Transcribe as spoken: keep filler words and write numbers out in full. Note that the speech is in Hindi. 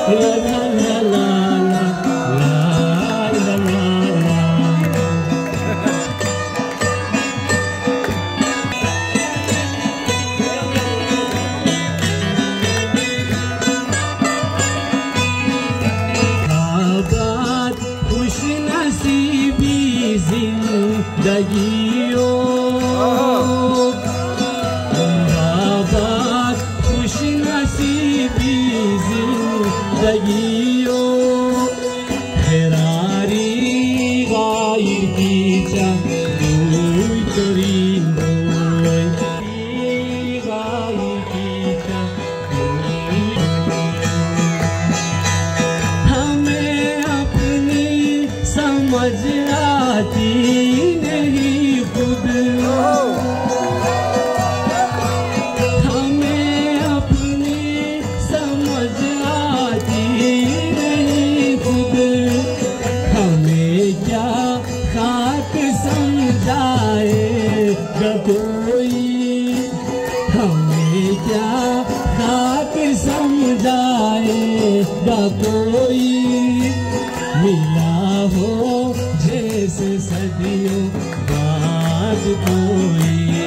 जिंदगियों बाबा खुश नसीबी जिंदगियों Ferrari gair kicha dui torindo gair kicha हमें अपनी समझ आती नहीं खुद हमें अपनी समझ आती नहीं खुद हमें क्या खाक समझाएगा कोई हमें क्या खाक समझाएगा कोई मिला हो जैसे सदियों बाद कोई